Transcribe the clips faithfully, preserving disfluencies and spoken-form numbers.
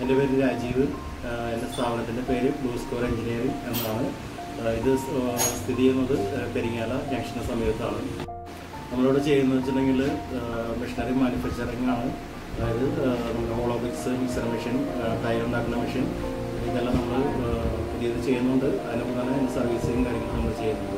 എൻ്റെ പേര് രാജീവ്. എൻ്റെ സ്ഥാപനത്തിൻ്റെ പേര് ബ്ലൂ സ്കോർ എഞ്ചിനീയറിംഗ് എന്നാണ്. ഇത് സ്ഥിതി ചെയ്യുന്നത് പെരിങ്ങാല ജംഗ്ഷന് സമീപത്താണ്. നമ്മളിവിടെ ചെയ്യുന്നത് വെച്ചിട്ടുണ്ടെങ്കിൽ മെഷീനറി മാനുഫാക്ചറിങ് ആണ്. അതായത് നമ്മുടെ ഹോളോബ്രിക്സ്, മിക്സർ മെഷീൻ, ടയർ ഉണ്ടാക്കുന്ന മെഷീൻ, ഇതെല്ലാം നമ്മൾ പുതിയത് ചെയ്യുന്നുണ്ട്. അതിനൊപ്പം തന്നെ സർവീസിങ് കാര്യങ്ങൾ നമ്മൾ ചെയ്യുന്നുണ്ട്.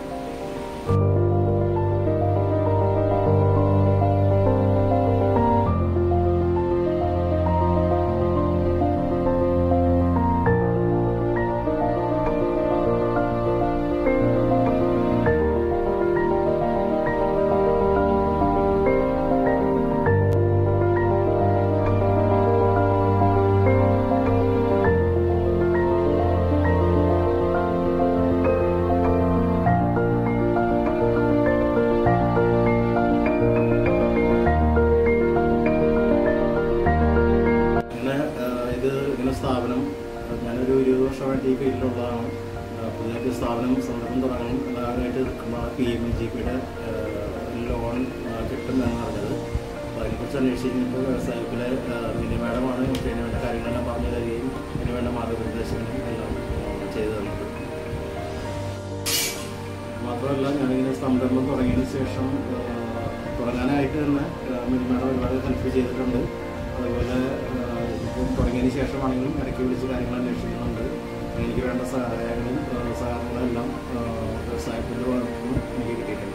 സ്ഥാപനം ഞാനൊരു ഇരുപത് വർഷമായിട്ട് ഈ ഫീൽഡിലുള്ളതാണ്. പുതിയ സ്ഥാപനം സ്വന്തം തുടങ്ങാൻ എല്ലാവരുമായിട്ട് നിൽക്കുന്ന പി എം എ ജി പിയുടെ ലോൺ കിട്ടുമെന്ന് പറഞ്ഞത്. അപ്പോൾ അതിനെക്കുറിച്ച് അന്വേഷിച്ചിട്ട് വ്യവസായത്തിലെ മിനി മാഡമാണ് എനിക്ക് അതിന് വേണ്ട കാര്യങ്ങളെല്ലാം പറഞ്ഞു തരികയും അതിന് വേണ്ട മാർഗനിർദ്ദേശങ്ങളും എല്ലാം ചെയ്തു തന്നത്. മാത്രമല്ല, ഞാനിങ്ങനെ സംരംഭം തുടങ്ങിയതിന് ശേഷം തുടങ്ങാനായിട്ട് തന്നെ മിനി മാഡം ഒരുപാട് ഹെൽപ്പ് ചെയ്തിട്ടുണ്ട്. അതുപോലെ ഇപ്പം തുടങ്ങിയതിന് ശേഷമാണെങ്കിലും ഇടയ്ക്ക് വിളിച്ച് കാര്യങ്ങൾ അന്വേഷിക്കുന്നുണ്ട്. എനിക്ക് വേണ്ട സഹായങ്ങളും സഹകരണങ്ങളെല്ലാം വ്യവസായത്തിൻ്റെ ഭാഗത്തുനിന്ന് എനിക്ക് കിട്ടിയിട്ടുണ്ട്.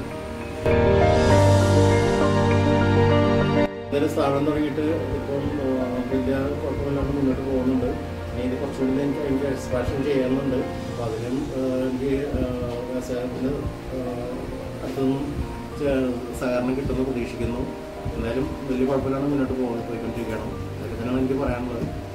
ഇതൊരു സ്ഥാപനം തുടങ്ങിയിട്ട് ഇപ്പം വലിയ കുഴപ്പമില്ലാണ്ട് മുന്നോട്ട് പോകുന്നുണ്ട്. ഇനി ഇത് കുറച്ചുകൂടി എനിക്ക് എനിക്ക് എക്സ്പാൻഷൻ ചെയ്യാനുണ്ട്. അപ്പോൾ അതിനും എനിക്ക് വ്യവസായത്തിന് അടുത്തൊന്നും സഹകരണം കിട്ടുമെന്ന് പ്രതീക്ഷിക്കുന്നു. എന്തായാലും വലിയ കുഴപ്പമില്ലാണ്ട് മുന്നോട്ട് പോകുന്നു പോയിക്കൊണ്ടിരിക്കണം. അതൊക്കെ തന്നെയാണ് എനിക്ക് പറയാനുള്ളത്.